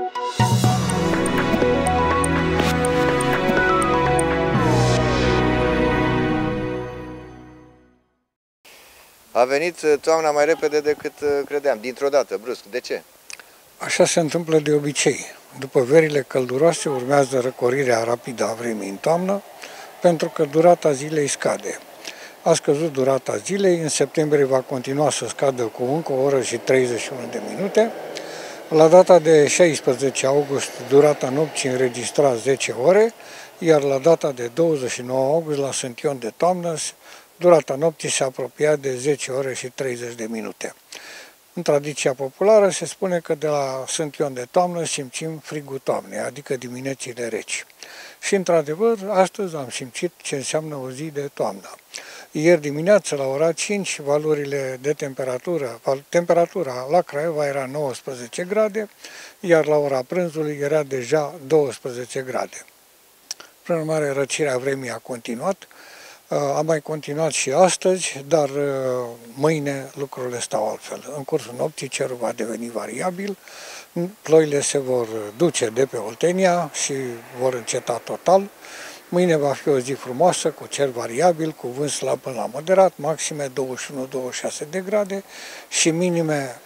A venit toamna mai repede decât credeam, dintr-o dată, brusc. De ce? Așa se întâmplă de obicei. După verile călduroase urmează răcorirea rapidă a vremii în toamnă, pentru că durata zilei scade. A scăzut durata zilei, în septembrie va continua să scadă cu încă o oră și 31 de minute. La data de 16 august, durata nopții înregistra 10 ore, iar la data de 29 august, la Sfânt Ion de toamnă, durata nopții se apropia de 10 ore și 30 de minute. În tradiția populară se spune că de la Sfânt Ion de toamnă simțim frigul toamnei, adică diminețile reci. Și într-adevăr, astăzi am simțit ce înseamnă o zi de toamnă. Ieri dimineață, la ora 5, valorile de temperatura la Craiova era 19 grade, iar la ora prânzului era deja 12 grade. Prin urmare, răcirea vremii a continuat. A mai continuat și astăzi, dar mâine lucrurile stau altfel. În cursul nopții cerul va deveni variabil, ploile se vor duce de pe Oltenia și vor înceta total. Mâine va fi o zi frumoasă, cu cer variabil, cu vânt slab până la moderat, maxime 21-26 de grade și minime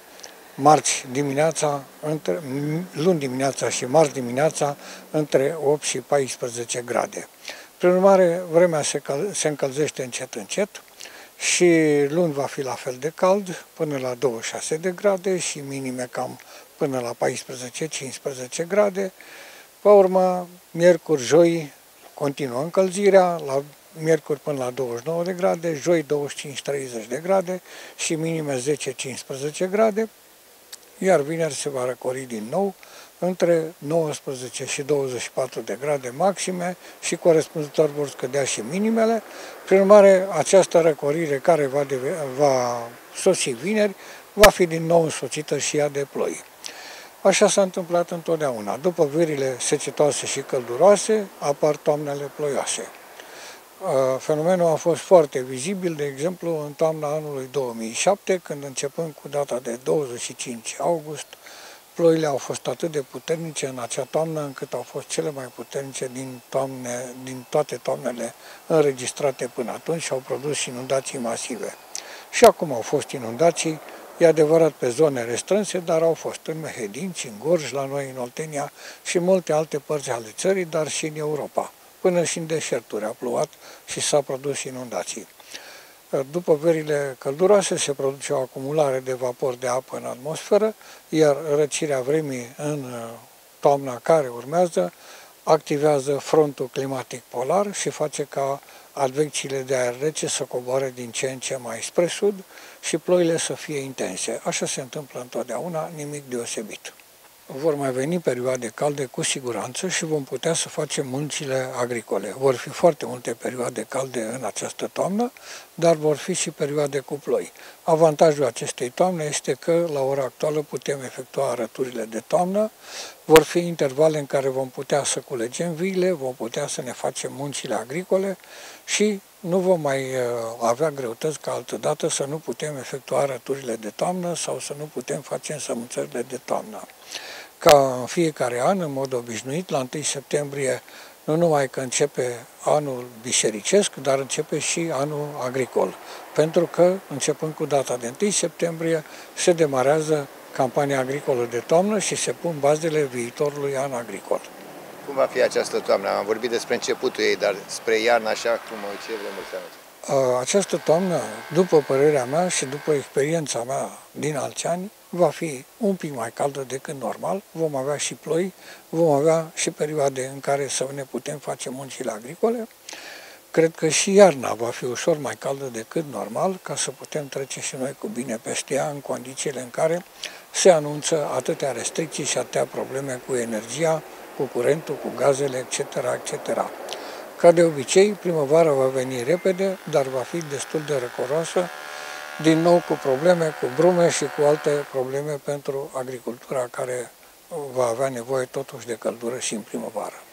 luni dimineața și marți dimineața între 8 și 14 grade. Prin urmare, vremea se încălzește încet, încet și luni va fi la fel de cald, până la 26 de grade și minime cam până la 14-15 grade. Pe urmă, miercuri, joi, continuă încălzirea, la miercuri până la 29 de grade, joi 25-30 de grade și minime 10-15 grade, iar vineri se va răcori din nou între 19 și 24 de grade maxime și corespunzător vor scădea și minimele. Prin urmare, această răcorire care va sosi vineri va fi din nou însoțită și ea de ploi. Așa s-a întâmplat întotdeauna. După verile secetoase și călduroase, apar toamnele ploioase. Fenomenul a fost foarte vizibil, de exemplu, în toamna anului 2007, când începând cu data de 25 august, ploile au fost atât de puternice în acea toamnă, încât au fost cele mai puternice din toate toamnele înregistrate până atunci și au produs inundații masive. Și acum au fost inundații, e adevărat pe zone restrânse, dar au fost în Mehedinți, în Gorj, la noi în Oltenia și în multe alte părți ale țării, dar și în Europa. Până și în deșerturi a plouat și s-a produs inundații. După verile călduroase se produce o acumulare de vapor de apă în atmosferă, iar răcirea vremii în toamna care urmează activează frontul climatic polar și face ca advecțiile de aer rece să coboare din ce în ce mai spre sud și ploile să fie intense. Așa se întâmplă întotdeauna, nimic deosebit. Vor mai veni perioade calde cu siguranță și vom putea să facem muncile agricole. Vor fi foarte multe perioade calde în această toamnă, dar vor fi și perioade cu ploi. Avantajul acestei toamne este că la ora actuală putem efectua arăturile de toamnă, vor fi intervale în care vom putea să culegem viile, vom putea să ne facem muncile agricole și nu vom mai avea greutăți ca altădată să nu putem efectua arăturile de toamnă sau să nu putem face însămânțările de toamnă. Ca în fiecare an, în mod obișnuit, la 1 septembrie, nu numai că începe anul bisericesc, dar începe și anul agricol. Pentru că, începând cu data de 1 septembrie, se demarează campania agricolă de toamnă și se pun bazele viitorului an agricol. Cum va fi această toamnă? Am vorbit despre începutul ei, dar spre iarnă, așa cum ce vrem să anunț? Această toamnă, după părerea mea și după experiența mea din alți ani, va fi un pic mai caldă decât normal, vom avea și ploi, vom avea și perioade în care să ne putem face muncile agricole. Cred că și iarna va fi ușor mai caldă decât normal, ca să putem trece și noi cu bine peste ea, în condițiile în care se anunță atâtea restricții și atâtea probleme cu energia, cu curentul, cu gazele, etc., etc. Ca de obicei, primăvara va veni repede, dar va fi destul de răcoroasă, din nou cu probleme, cu brume și cu alte probleme pentru agricultura care va avea nevoie totuși de căldură și în primăvară.